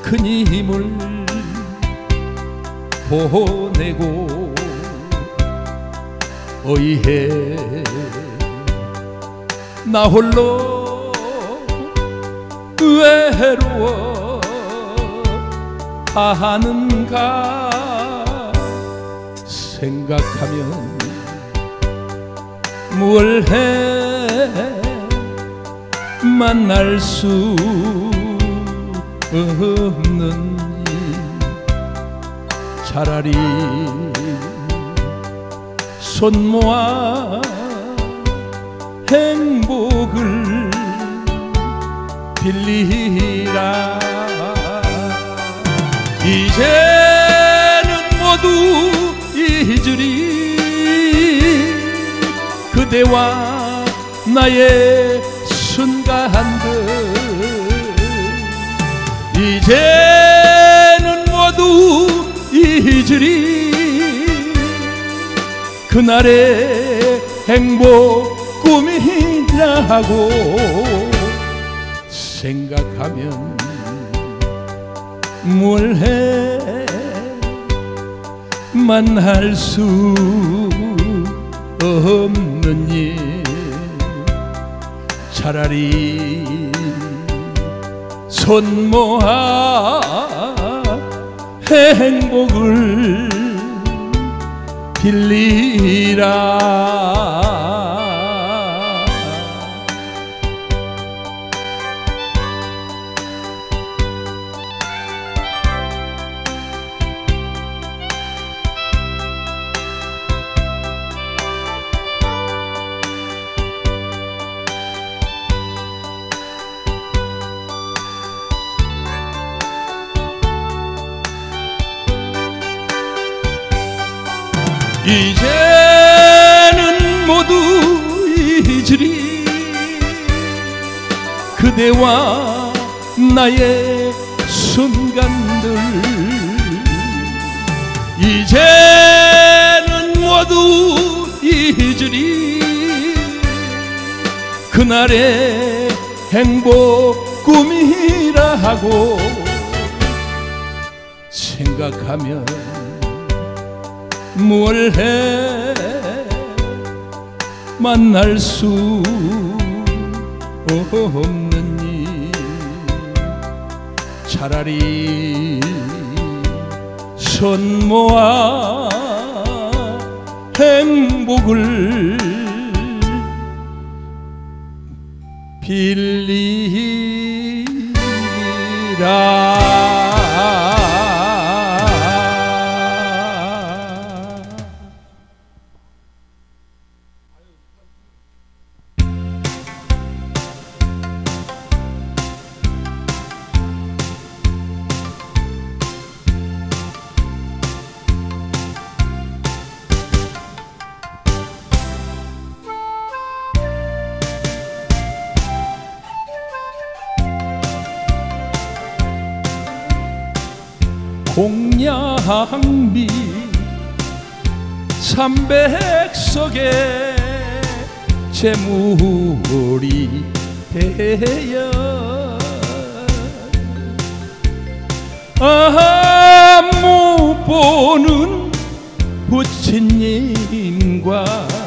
큰 힘을 보내고 어이해 나 홀로 외로워 하는가 생각하면 뭘 해 만날 수 없는 차라리 손 모아 행복을 빌리라. 이제는 모두 잊으리 그대와 나의 순간들. 이제는 모두 잊으리 그날의 행복 꿈이라고 생각하면 뭘 해 만날 수 없는 일 차라리 손 모아 행복을 빌리라. 이제는 모두 잊으리 그대와 나의 순간들. 이제는 모두 잊으리 그날의 행복 꿈이라고 생각하면 뭘 해 만날 수 없는 일 차라리 손 모아 행복을 빌리라. 공양미 삼백석에 재물이 되어 못 보는 부처님과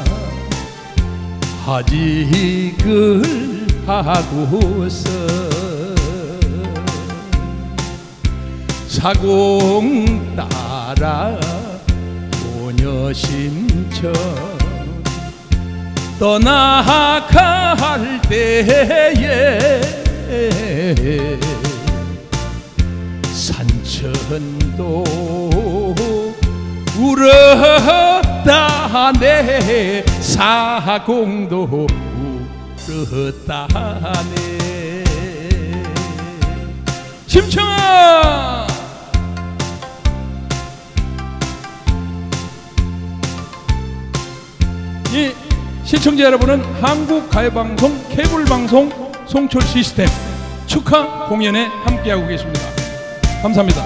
하직을 하고서 사공 따라 소녀심처 떠나갈 때에 산천도 울었다 내 사공도 울었다네. 심청아 이 시청자 여러분은 한국가요방송 케이블방송 송출 시스템 축하 공연에 함께하고 계십니다. 감사합니다.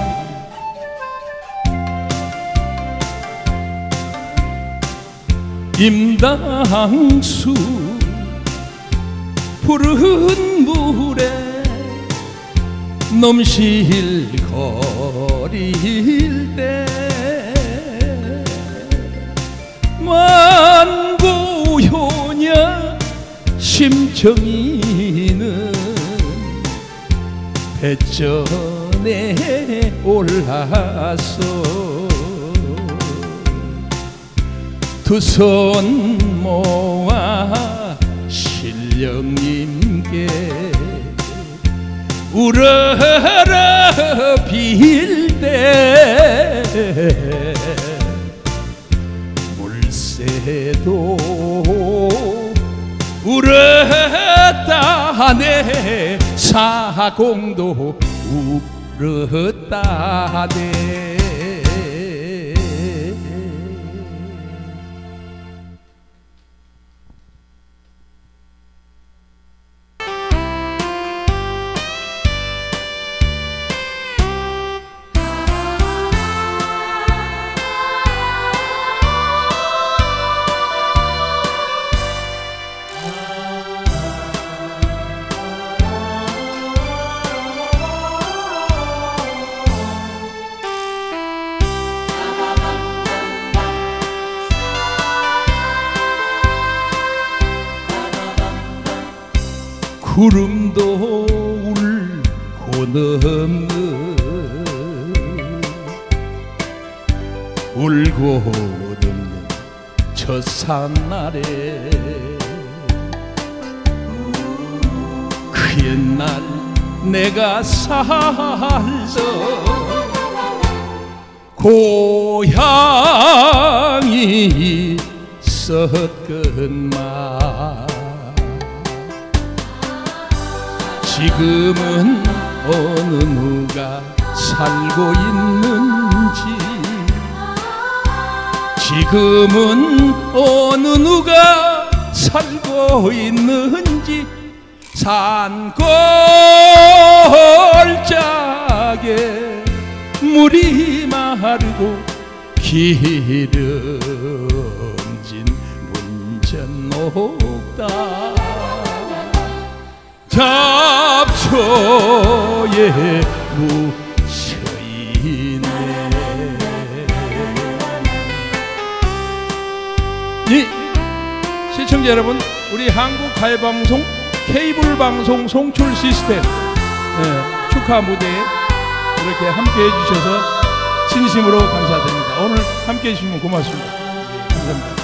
임당수 푸른 물에 넘실거릴 때 만고효냐 심정이는 배전에 올라서 두 손 모아 신령님께 울어라 빌 때 물새도 울었다네 사공도 울었다네. 구름도 울고 넘는 울고 넘는 저 산날에 그 옛날 내가 살던 고향이 있었건만 지금은 어느 누가 살고 있는지 지금은 어느 누가 살고 있는지 산골짜기에 물이 마르고 기름진 문전옥다 잡초에 묻혀있네. 시청자 여러분, 우리 한국가요방송 케이블방송 송출 시스템 축하 무대에 이렇게 함께 해주셔서 진심으로 감사드립니다. 오늘 함께 해주시면 고맙습니다. 감사합니다.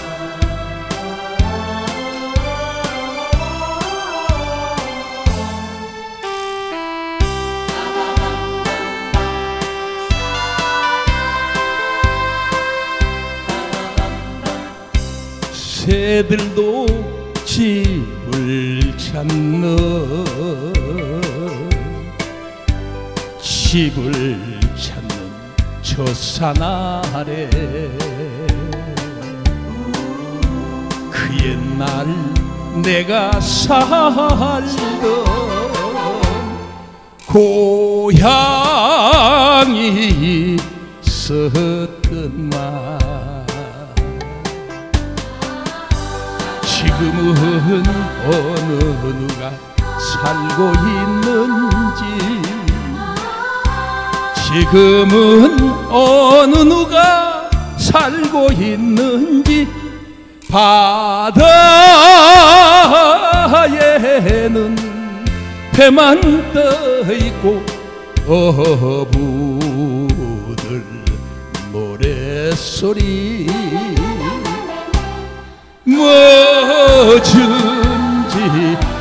새들도 집을 찾는 저 산 아래 그 옛날 내가 살던 고향이 있었건만 지금은 어느 누가 살고 있는지 지금은 어느 누가 살고 있는지 바다에는 배만 떠있고 어부들 노랫소리 뭐든지